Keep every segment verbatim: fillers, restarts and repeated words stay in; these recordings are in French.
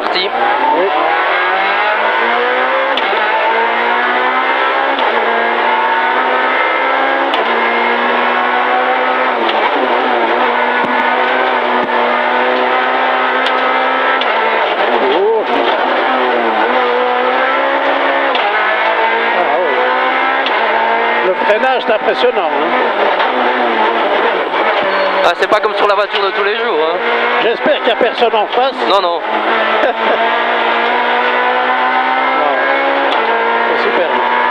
parti. Oui. Oh. Ah, oui. Le freinage est impressionnant. Hein. Ah, c'est pas comme sur la voiture de tous les jours. Hein. J'espère qu'il n'y a personne en face. Non, non. C'est super.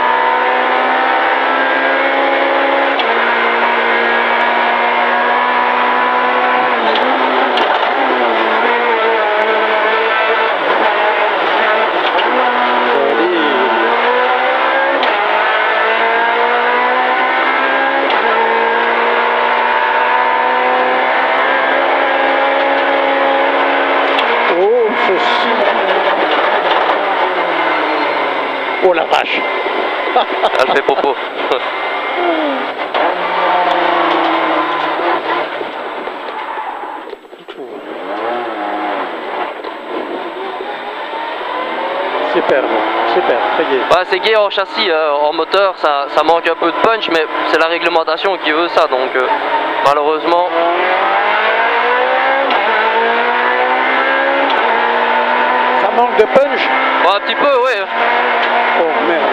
Oh la vache. Elle fait popo. Superbe, super, très gai. Bah, c'est gai en châssis, euh, en moteur, ça, ça manque un peu de punch, mais c'est la réglementation qui veut ça, donc euh, malheureusement. Ça manque de punch? Bah, un petit peu, oui. Oh merde.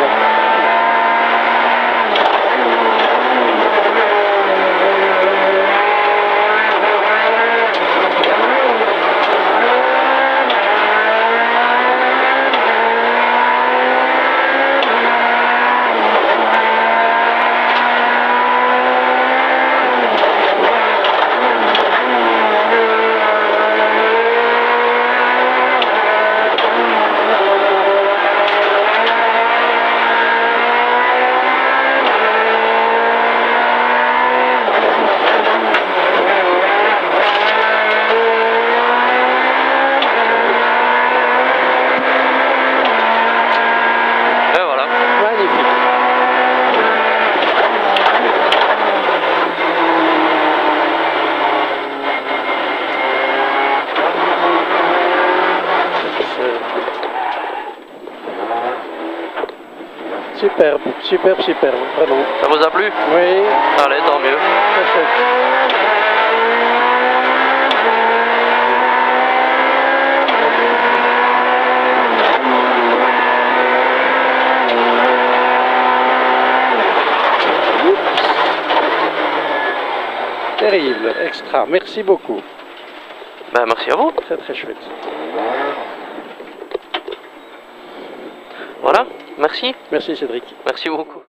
Superbe, superbe, superbe, vraiment. Ça vous a plu? Oui. Allez, tant mieux. Très chouette. Terrible, extra, merci beaucoup. Ben, merci à vous. Très très chouette. Voilà, merci. Merci Cédric. Merci beaucoup.